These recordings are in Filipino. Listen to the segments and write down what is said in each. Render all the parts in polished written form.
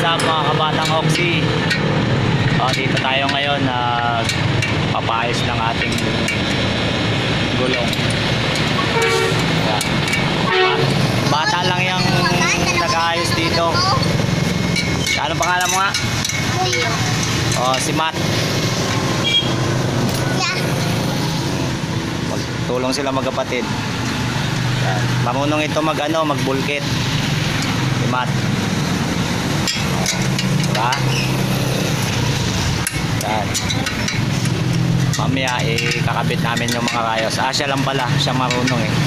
up mga kabatang Oxy? Dito tayo ngayon na papayos ng ating gulong. Yan. Bata lang yung nag-aayos dito. Ano pangalan mo nga? Si Matt. Tulong sila magkapatid. Yan. Marunong ito magbulkit. Si Matt. Diba? Yan. Mamaya kakabit namin yung mga rayos. Siya lang pala. Siya marunong eh.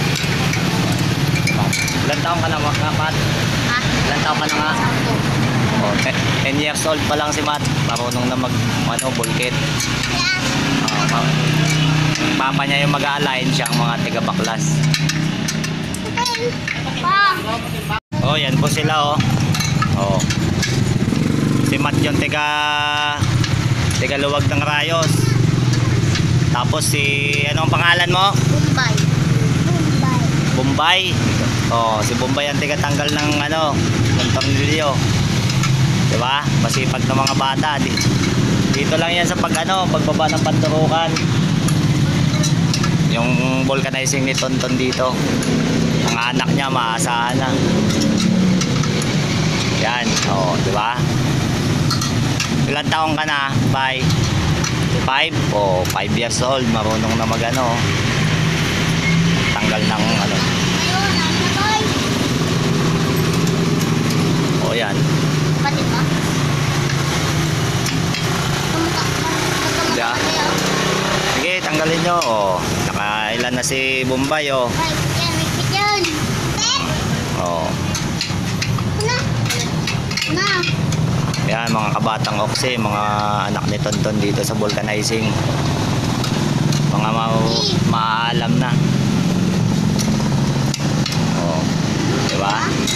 Ilan taon ka na, Matt? Ilan taon ka na nga? 10 years old pa lang si Matt. Marunong na bulkit. Papa niya yung mag-a-align siya ang mga tiga-baklas. Yan po sila si Matt yung tiga-luwag ng rayos. Tapos anong pangalan mo? Bombay. Si Bombay ang tiga-tanggal ng ng tornilyo. Diba? Masipag ng mga bata. Dito lang yan sa pagbaba ng panturukan. Yung vulcanizing ni Tonton dito. Ang anak niya maasahan na. Yan, diba? Ilan taong ka na? 5? 5 years old, marunong na tanggal ng yan. Kapatid mo? Sige, tanggalin nyo. Nakailan na si Bombay Yan mga kabatang Oxy, mga anak ni Tonton dito sa vulcanizing. Mga maalam na. Diba?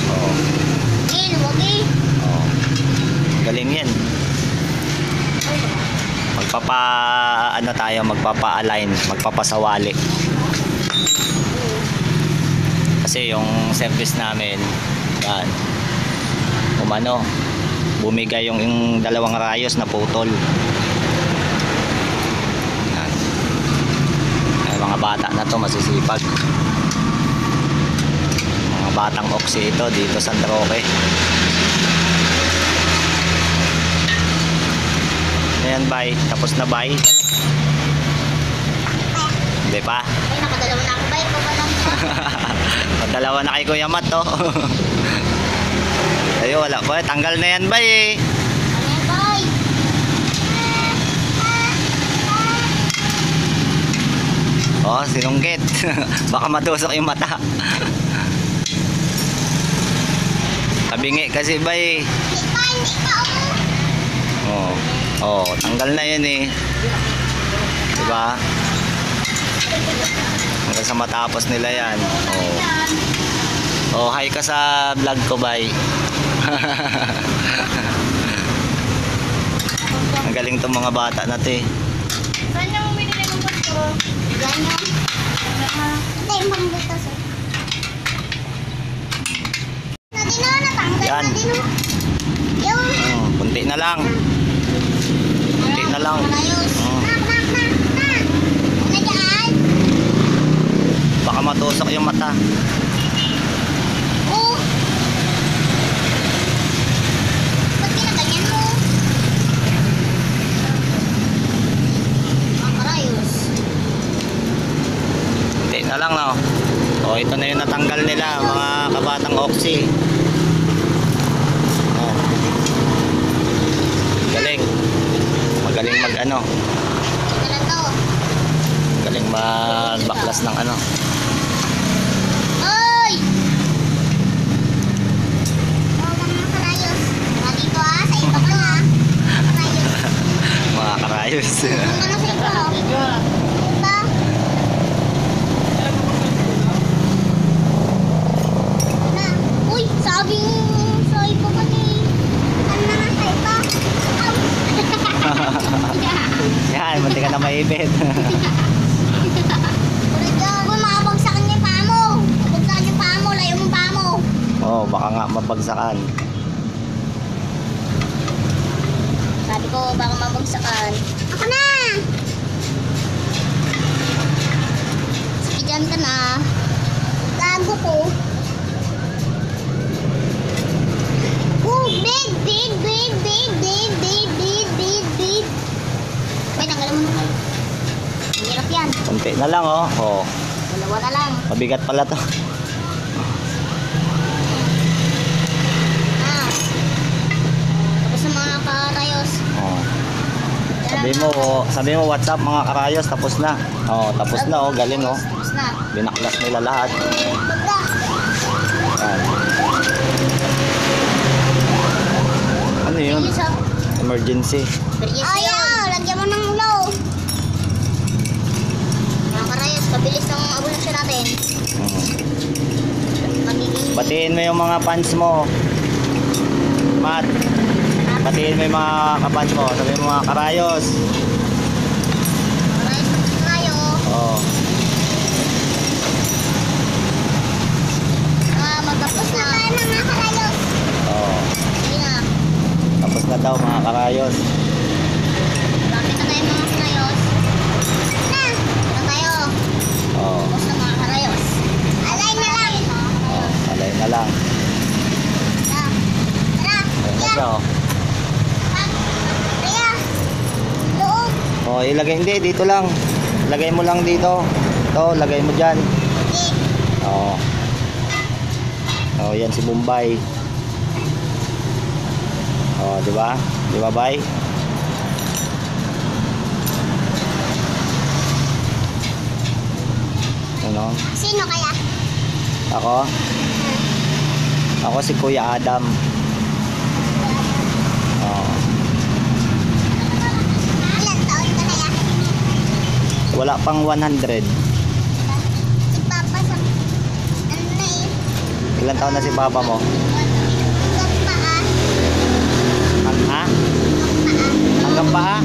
Galing yan. Magpapa-align, magpapasawali. Kasi yung service namin, yan, bumigay yung dalawang rayos na putol. Yan. Ay, mga bata na to masisipag. Mga batang Oxy ito dito sa San Roque. Ayan, bye. Tapos na, bye. Hindi pa? Ay, nakadalawa na ako, bye. Ikaw ba lang pa? Nakadalawa na kay Kuya Matt, Ayun, wala pa. Tanggal na yan, bye. Ayan, bye. Sinunggit. Baka matusok yung mata. Tabingi kasi, bye. Tanggal na yan diba? Hanggang sa matapos nila yan. Hi ka sa vlog ko, bye. Ang galing tong mga bata na to Saan niya bumili ng gusto? Ganyan. Ito yung pambutas natanggal yan. na din Kunti na lang. Baka matusok yung mata. Ba't ginaganyan mo? Ang karayos. Kunti na lang ito na yung natanggal nila mga kabatang Oxy. Magaling galing magbaklas ng Oy! Mga karayos. Dito sa iba ko karayos. Mga karayos. Sa iba Uy, sabi sa iba pati. Sa iba. Yan, munti ka na maipit. Kung makabagsakan niya yung paa mo. Mabagsakan yung paa mo, layo mong paa mo. Baka nga mabagsakan. ko, baka mabagsakan. Ako na! Sige, dyan ka na. Gago ko. Oh, big. May tanggalin mo na. Ang hirap yan. Kunti na lang oh. Oh, Dalawa na lang. mabigat pala to. Ah. Tapos sa mga karayos. Oh. Sabi mo what's up mga karayos, tapos na. Oh, tapos na oh, galing oh. Tapos na. Binaklas nila lahat. Yan. Ano yun? Yun sa... Emergency. Ayaw! Lagyan mo ng low. Mga karayos, kabilis ng abulasyon natin. Magiging... Batiin mo yung mga fans mo. Matt, batiin mo yung mga kapans mo. Sabi mo mga karayos. Karayos na tayo. Oh. Magtapos na tayo mga karayos. Oh. Sige na. Tapos na daw mga karayos. Bakit na tayo mga karayos? Na tayo. Oh. Tapos na mga karayos. Alay na lang. Oh, alay na lang. Tara. Ayun na siya oh. Kaya. Loob. Oh, ilagay hindi dito lang. Lagay mo lang dito. Ito, lagay mo diyan. Okay. Oh. Oh, yan si Bombay. Oh, di ba? Di ba, Bay? Ano? Sino kaya? Ako? Ako si Kuya Adam. Oh. Ilan taon ka kaya? Wala pang 100. Si Papa sa... Ano na eh? Ilan taon na si Papa mo? Hanggang paa. Ha? Hanggang paa?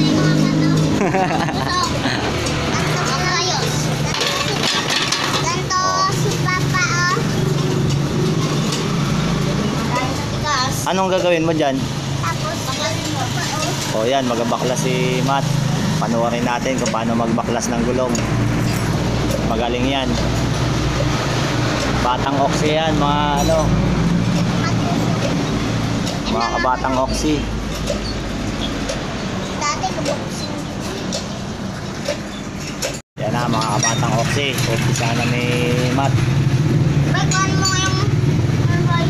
Ganto karayos. Ganto si Papa oh. Tigas. Anong gagawin mo dyan? Tapos baklasin mo pa oh. O yan, magbaklas si Matt. Panuwarin natin kung paano magbaklas ng gulong. Magaling yan. Batang oxy yan, mga ano, mga kabatang oxy. Dati kabuksin. Yan na, mga kabatang oxy. Umpisa na ni Matt. Bagaan mo yung... Ano ba?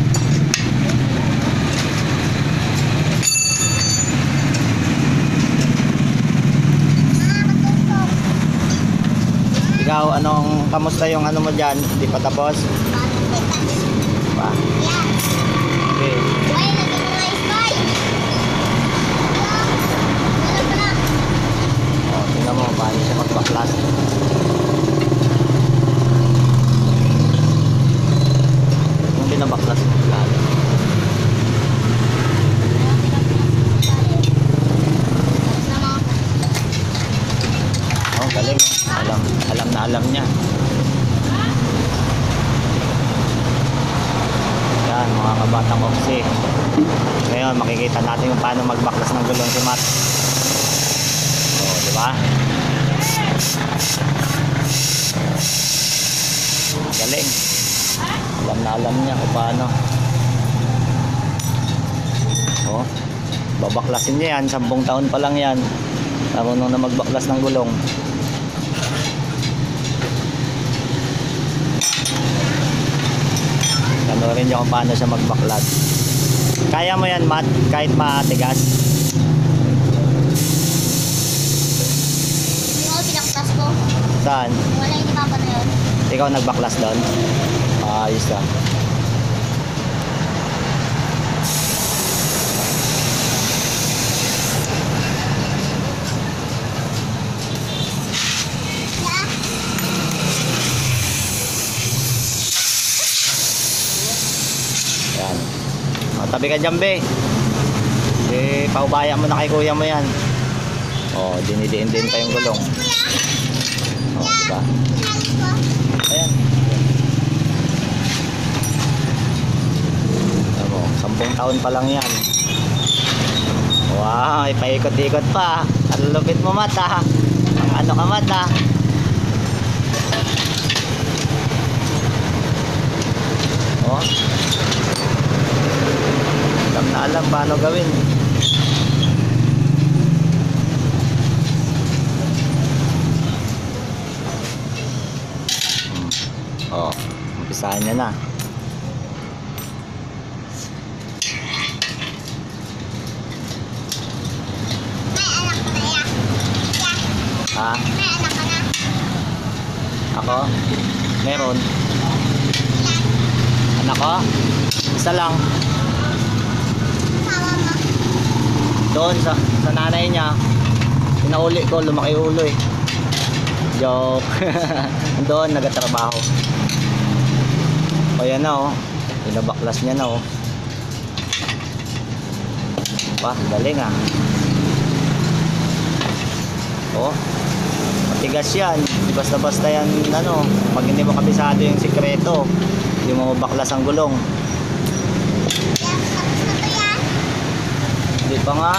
Katusok. Ikaw, kamusta yung ano mo dyan? Hindi pa tapos? Pa? Yan. Okay. Ay, lagyan mo nga ispay. Wala pa na. O, tingnan mo, paano siya magbaklas. Yung binabaklas mo lalo. Tapos na mga... Oh, galing. Alam na alam niya. Yan, mga kabatang oxy. Ngayon, makikita natin kung paano magbaklas ng gulong si Matt. Oh, di ba? Galing. Alam na alam niya kung paano. Oh, babaklasin niya yan. 10 taon pa lang yan. Marunong na magbaklas ng gulong. Panoorin niyo kung paano siya magbaklas. Kaya mo yan, Matt, kahit matigas. Yung ako pinaktas ko. Saan? Wala yung Papa na yun. Ikaw nagbaklas doon? Ayos ah. Yan. O, tabi ka dyan, be. Paubaya mo na kay kuya mo yan. O, dinidiin-din pa yung gulong. O, diba? Ayan. Alam mo, 10 taon pa lang yan. O, Wow, ipaikot-ikot pa. Ang lupit mo, Mat, ha? Ang ano ka, Mat, ha? Oh. Alam na alam paano gawin. Oh, umpisahan niya na. May anak ka na ya. Ha? May anak ka na. Ako? Meron. Anak ko? Isa lang. Sama mo. Doon sa nanay niya. Pinauli ko, lumaki ulo eh. Joke. Doon, nagatrabaho. O yan na oh. Pinabaklas niya na oh. Wah, galing ah. Oh. Matigas yan. Di basta-basta yan ano. Pag hindi mo kabisado yung sikreto, hindi mo mabaklas ang gulong. Yan, tapos na to yan. Hindi pa nga.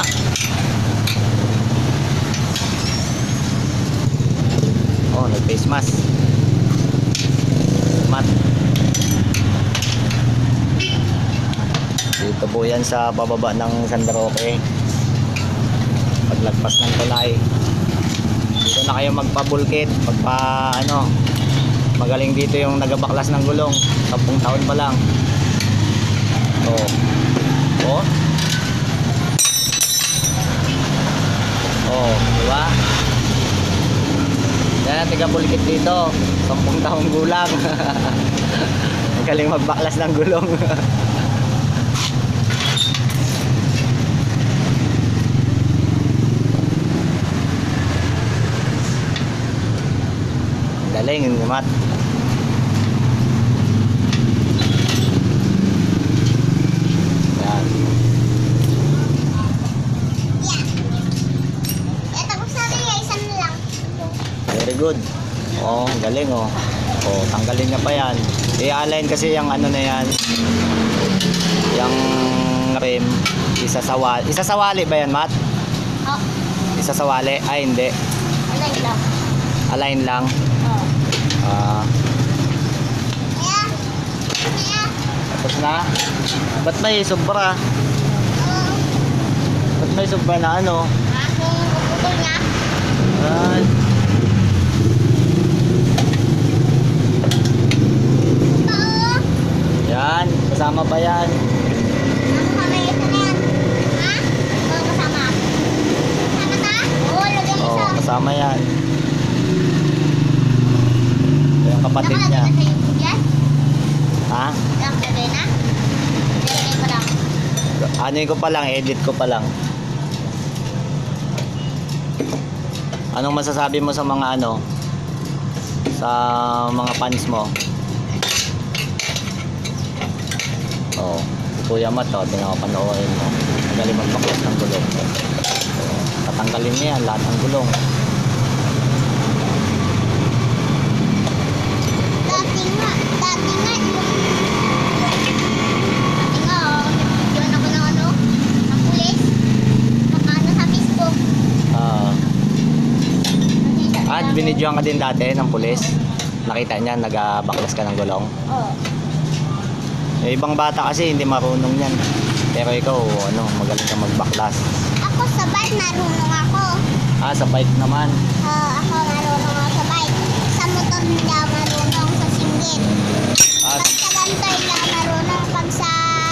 Oh, nag-face mask. Mat. Dito po yan sa bababa ng San Roque. Paglagpas ng tulay. Dito na kayo magpabulkit. Ano, magaling dito yung nagabaklas ng gulong. 10 taon pa lang. Oh. Oh. Oh, diba? Yan, tiga-bulkit dito. 10 taong gulang. Magaling magbaklas ng gulong. Galing yun, Mat. Yan. Yan, tapos na rin yan. Isa na lang. Very good. Oh, galing oh. Oh, tanggalin niya pa yan. I-align kasi yung ano na yan. Yung rim. Isasawali ba yan, Mat? Oh, Isasawali? Ay, hindi. alay lang. Align lang. Oh. Ah, Ayan. Ayan. tapos na. Ba't may sobra? Oh. Ba't may sobra na ano? Kung puputol niya. Ay. Oo. Yan, kasama pa yan. Kasama yung isa na yan. Ha? Oo, kasama. Kasama ka? Oo, lagyan mo Oh, isa. kasama yan. Yung kapatid Nakalagay niya. na sa YouTube yan? Ha? Nakalagay na? Nilagay ko lang. Ano ko pa lang, edit ko pa lang. Anong masasabi mo sa mga ano? Sa mga fans mo? Oh, si Kuya Mat, oh, pinakapanoorin mo. Magaling magbaklas ng gulong. Oh, tatanggalin niya yan, lahat ng gulong. Dati nga, oh, yun ako ng ano, ng pulis. Ano sa Facebook. Binidyohan ka din dati ng pulis. Nakita niya, nagabaklas ka ng gulong. Oo. Yung ibang bata kasi hindi marunong yan. Pero ikaw, ano, magaling ka magbaklas. Ako sa bike, marunong ako. Sa bike naman. Ako marunong ako sa bike. Sa motor hindi ako marunong, sa singgit. Ah, Pag sa ganito hindi ako marunong. Pag sa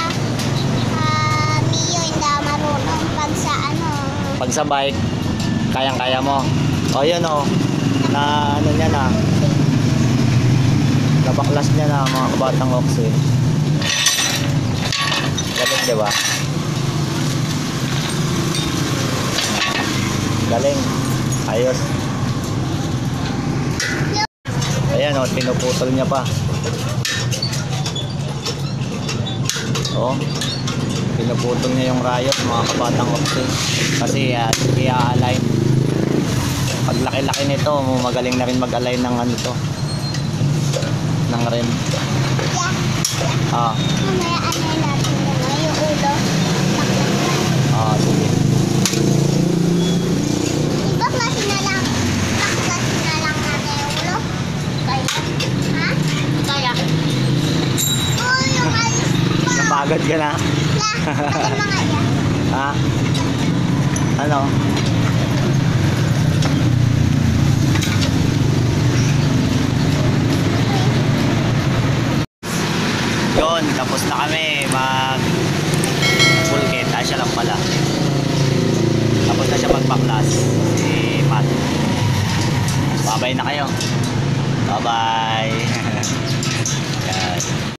Mio hindi ako marunong. Pag sa ano. Pag sa bike, kayang-kaya mo. O yun o. Na ano niya na. Nabaklas niya na mga kabatang oxy. Galing, diba? Galing. Ayos. Ayan o, pinuputol niya pa. O. Pinuputol niya yung rayos, mga kabatang oxy. Kasi i-align. Pag laki-laki nito, magaling na rin mag-align ng ano to. Ng rim. Mamaya ano natin yung ulo. Sige. Iba klase na lang. Klase na lang natin yung ulo. Kaya? Ha? Kaya? Oo, yung alis pa. Napagod ka na? Ano mga yan? Ha? Ano? Yun, tapos na kami mag full kit. Ay, siya lang pala. Tapos na siya magpaklas. Si Pat. Babay na kayo. Bye-bye. Yan.